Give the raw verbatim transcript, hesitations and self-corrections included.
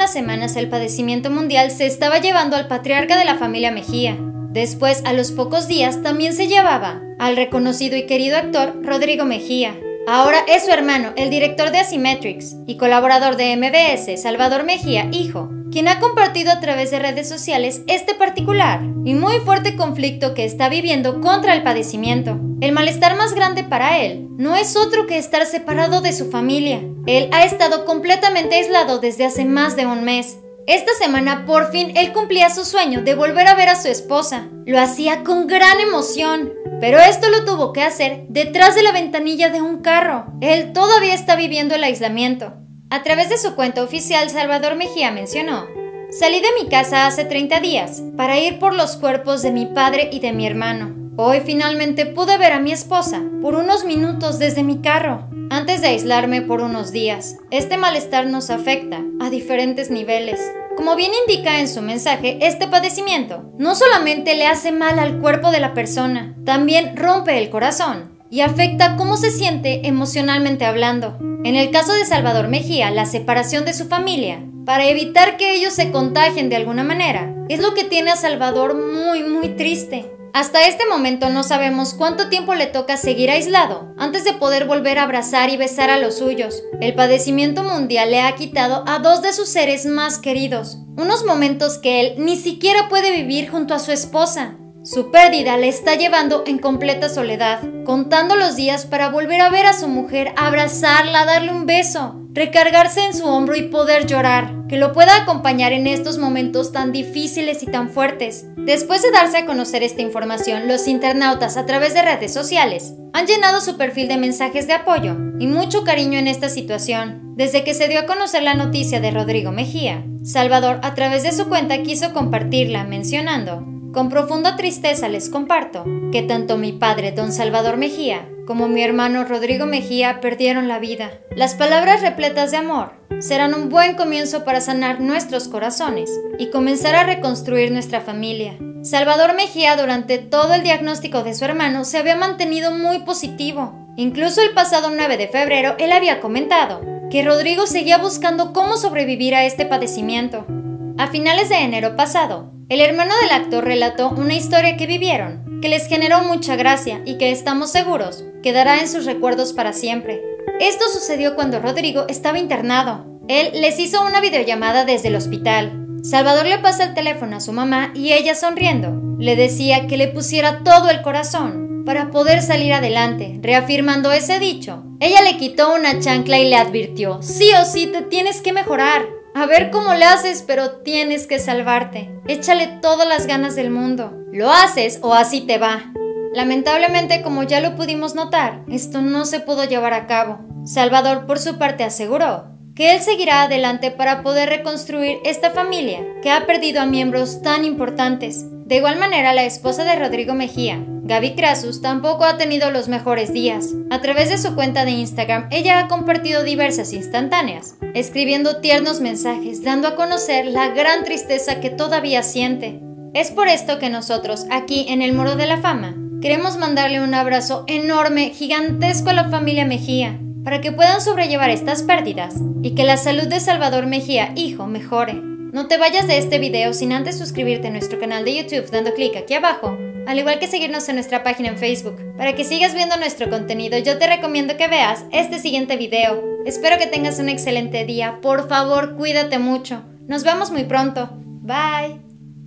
últimas semanas el padecimiento mundial se estaba llevando al patriarca de la familia Mejía. Después, a los pocos días, también se llevaba al reconocido y querido actor Rodrigo Mejía. Ahora es su hermano, el director de Asymmetrics y colaborador de M B S, Salvador Mejía, hijo, quien ha compartido a través de redes sociales este particular y muy fuerte conflicto que está viviendo contra el padecimiento. El malestar más grande para él no es otro que estar separado de su familia. Él ha estado completamente aislado desde hace más de un mes. Esta semana, por fin, él cumplía su sueño de volver a ver a su esposa. Lo hacía con gran emoción, pero esto lo tuvo que hacer detrás de la ventanilla de un carro. Él todavía está viviendo el aislamiento. A través de su cuenta oficial, Salvador Mejía mencionó: "Salí de mi casa hace treinta días para ir por los cuerpos de mi padre y de mi hermano. Hoy finalmente pude ver a mi esposa por unos minutos desde mi carro, antes de aislarme por unos días. Este malestar nos afecta a diferentes niveles. Como bien indica en su mensaje, este padecimiento no solamente le hace mal al cuerpo de la persona, también rompe el corazón y afecta cómo se siente emocionalmente hablando. En el caso de Salvador Mejía, la separación de su familia, para evitar que ellos se contagien de alguna manera, es lo que tiene a Salvador muy muy triste. Hasta este momento no sabemos cuánto tiempo le toca seguir aislado antes de poder volver a abrazar y besar a los suyos. El padecimiento mundial le ha quitado a dos de sus seres más queridos, unos momentos que él ni siquiera puede vivir junto a su esposa. Su pérdida le está llevando en completa soledad, contando los días para volver a ver a su mujer, abrazarla, darle un beso, recargarse en su hombro y poder llorar, que lo pueda acompañar en estos momentos tan difíciles y tan fuertes. Después de darse a conocer esta información, los internautas a través de redes sociales han llenado su perfil de mensajes de apoyo y mucho cariño en esta situación. Desde que se dio a conocer la noticia de Rodrigo Mejía, Salvador a través de su cuenta quiso compartirla mencionando: "Con profunda tristeza les comparto que tanto mi padre, don Salvador Mejía, como mi hermano Rodrigo Mejía perdieron la vida. Las palabras repletas de amor serán un buen comienzo para sanar nuestros corazones y comenzar a reconstruir nuestra familia". Salvador Mejía, durante todo el diagnóstico de su hermano, se había mantenido muy positivo. Incluso el pasado nueve de febrero, él había comentado que Rodrigo seguía buscando cómo sobrevivir a este padecimiento. A finales de enero pasado, el hermano del actor relató una historia que vivieron, que les generó mucha gracia y que estamos seguros quedará en sus recuerdos para siempre. Esto sucedió cuando Rodrigo estaba internado. Él les hizo una videollamada desde el hospital. Salvador le pasa el teléfono a su mamá y ella, sonriendo, le decía que le pusiera todo el corazón para poder salir adelante, reafirmando ese dicho. Ella le quitó una chancla y le advirtió: "Sí o sí te tienes que mejorar. A ver cómo le haces, pero tienes que salvarte. Échale todas las ganas del mundo. Lo haces o así te va". Lamentablemente, como ya lo pudimos notar, esto no se pudo llevar a cabo. Salvador, por su parte, aseguró que él seguirá adelante para poder reconstruir esta familia que ha perdido a miembros tan importantes. De igual manera, la esposa de Rodrigo Mejía, Gaby Krasus, tampoco ha tenido los mejores días. A través de su cuenta de Instagram, ella ha compartido diversas instantáneas, escribiendo tiernos mensajes, dando a conocer la gran tristeza que todavía siente. Es por esto que nosotros, aquí en el Muro de la Fama, queremos mandarle un abrazo enorme, gigantesco a la familia Mejía, para que puedan sobrellevar estas pérdidas y que la salud de Salvador Mejía, hijo, mejore. No te vayas de este video sin antes suscribirte a nuestro canal de YouTube dando clic aquí abajo, al igual que seguirnos en nuestra página en Facebook. Para que sigas viendo nuestro contenido, yo te recomiendo que veas este siguiente video. Espero que tengas un excelente día. Por favor, cuídate mucho. Nos vemos muy pronto. Bye.